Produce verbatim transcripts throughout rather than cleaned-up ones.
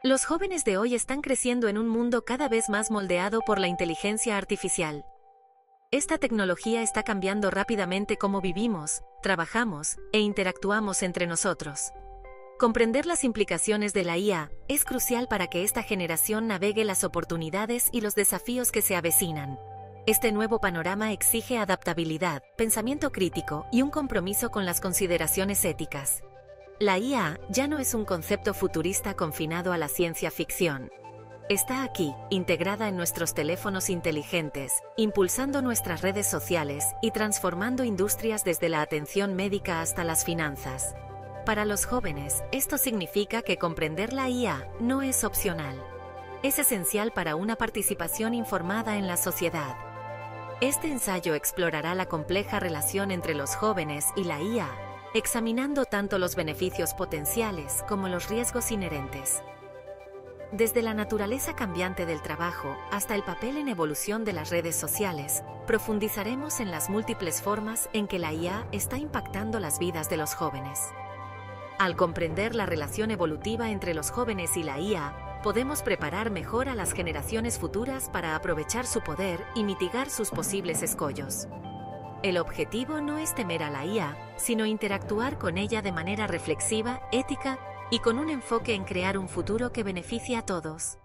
Los jóvenes de hoy están creciendo en un mundo cada vez más moldeado por la inteligencia artificial. Esta tecnología está cambiando rápidamente cómo vivimos, trabajamos e interactuamos entre nosotros. Comprender las implicaciones de la I A es crucial para que esta generación navegue las oportunidades y los desafíos que se avecinan. Este nuevo panorama exige adaptabilidad, pensamiento crítico y un compromiso con las consideraciones éticas. La I A ya no es un concepto futurista confinado a la ciencia ficción. Está aquí, integrada en nuestros teléfonos inteligentes, impulsando nuestras redes sociales y transformando industrias desde la atención médica hasta las finanzas. Para los jóvenes, esto significa que comprender la I A no es opcional. Es esencial para una participación informada en la sociedad. Este ensayo explorará la compleja relación entre los jóvenes y la I A, examinando tanto los beneficios potenciales como los riesgos inherentes. Desde la naturaleza cambiante del trabajo hasta el papel en evolución de las redes sociales, profundizaremos en las múltiples formas en que la I A está impactando las vidas de los jóvenes. Al comprender la relación evolutiva entre los jóvenes y la I A, podemos preparar mejor a las generaciones futuras para aprovechar su poder y mitigar sus posibles escollos. El objetivo no es temer a la I A, sino interactuar con ella de manera reflexiva, ética y con un enfoque en crear un futuro que beneficie a todos.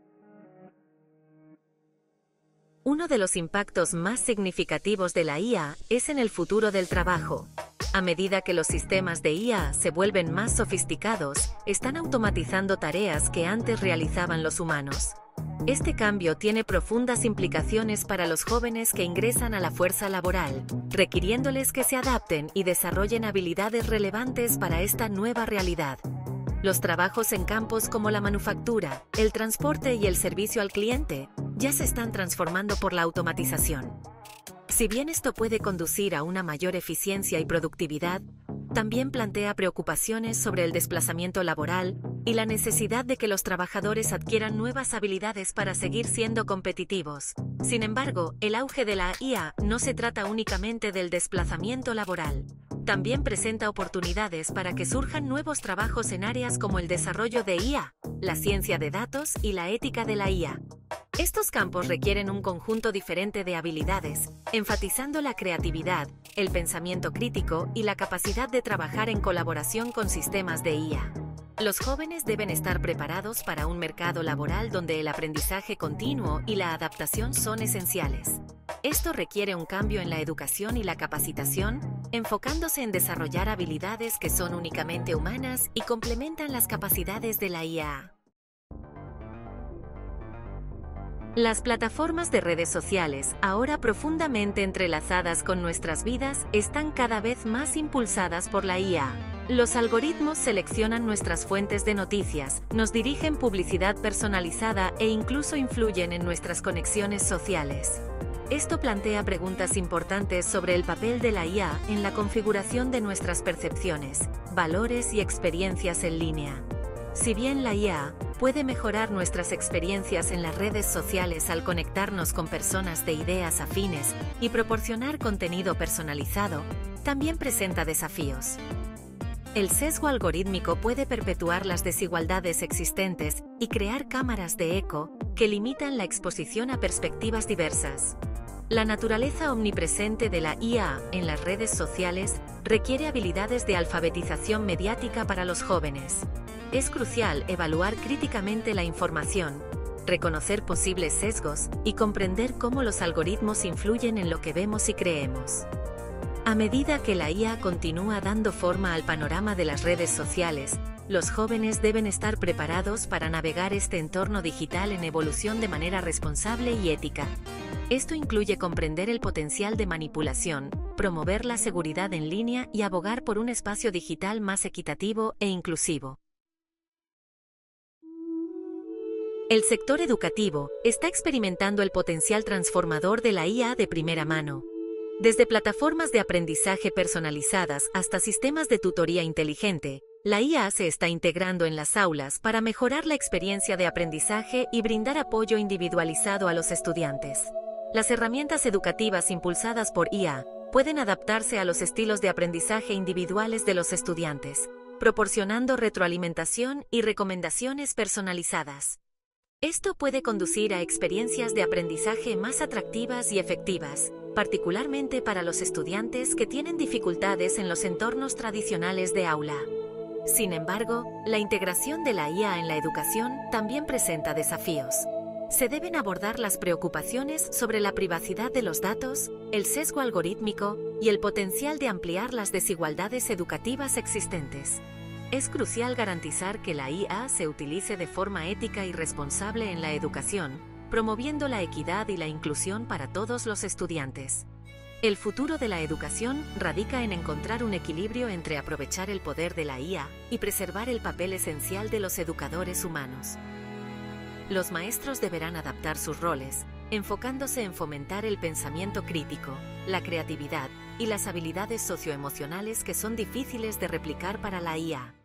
Uno de los impactos más significativos de la I A es en el futuro del trabajo. A medida que los sistemas de I A se vuelven más sofisticados, están automatizando tareas que antes realizaban los humanos. Este cambio tiene profundas implicaciones para los jóvenes que ingresan a la fuerza laboral, requiriéndoles que se adapten y desarrollen habilidades relevantes para esta nueva realidad. Los trabajos en campos como la manufactura, el transporte y el servicio al cliente ya se están transformando por la automatización. Si bien esto puede conducir a una mayor eficiencia y productividad, también plantea preocupaciones sobre el desplazamiento laboral y la necesidad de que los trabajadores adquieran nuevas habilidades para seguir siendo competitivos. Sin embargo, el auge de la I A no se trata únicamente del desplazamiento laboral. También presenta oportunidades para que surjan nuevos trabajos en áreas como el desarrollo de I A, la ciencia de datos y la ética de la I A. Estos campos requieren un conjunto diferente de habilidades, enfatizando la creatividad, el pensamiento crítico y la capacidad de trabajar en colaboración con sistemas de I A. Los jóvenes deben estar preparados para un mercado laboral donde el aprendizaje continuo y la adaptación son esenciales. Esto requiere un cambio en la educación y la capacitación, enfocándose en desarrollar habilidades que son únicamente humanas y complementan las capacidades de la I A. Las plataformas de redes sociales, ahora profundamente entrelazadas con nuestras vidas, están cada vez más impulsadas por la I A. Los algoritmos seleccionan nuestras fuentes de noticias, nos dirigen publicidad personalizada e incluso influyen en nuestras conexiones sociales. Esto plantea preguntas importantes sobre el papel de la I A en la configuración de nuestras percepciones, valores y experiencias en línea. Si bien la I A puede mejorar nuestras experiencias en las redes sociales al conectarnos con personas de ideas afines y proporcionar contenido personalizado, también presenta desafíos. El sesgo algorítmico puede perpetuar las desigualdades existentes y crear cámaras de eco que limitan la exposición a perspectivas diversas. La naturaleza omnipresente de la I A en las redes sociales requiere habilidades de alfabetización mediática para los jóvenes. Es crucial evaluar críticamente la información, reconocer posibles sesgos y comprender cómo los algoritmos influyen en lo que vemos y creemos. A medida que la I A continúa dando forma al panorama de las redes sociales, los jóvenes deben estar preparados para navegar este entorno digital en evolución de manera responsable y ética. Esto incluye comprender el potencial de manipulación, promover la seguridad en línea y abogar por un espacio digital más equitativo e inclusivo. El sector educativo está experimentando el potencial transformador de la I A de primera mano. Desde plataformas de aprendizaje personalizadas hasta sistemas de tutoría inteligente, la I A se está integrando en las aulas para mejorar la experiencia de aprendizaje y brindar apoyo individualizado a los estudiantes. Las herramientas educativas impulsadas por I A pueden adaptarse a los estilos de aprendizaje individuales de los estudiantes. proporcionando retroalimentación y recomendaciones personalizadas. Esto puede conducir a experiencias de aprendizaje más atractivas y efectivas, particularmente para los estudiantes que tienen dificultades en los entornos tradicionales de aula. Sin embargo, la integración de la I A en la educación también presenta desafíos. Se deben abordar las preocupaciones sobre la privacidad de los datos, el sesgo algorítmico y el potencial de ampliar las desigualdades educativas existentes. Es crucial garantizar que la I A se utilice de forma ética y responsable en la educación, promoviendo la equidad y la inclusión para todos los estudiantes. El futuro de la educación radica en encontrar un equilibrio entre aprovechar el poder de la I A y preservar el papel esencial de los educadores humanos. Los maestros deberán adaptar sus roles, enfocándose en fomentar el pensamiento crítico, la creatividad y las habilidades socioemocionales que son difíciles de replicar para la I A.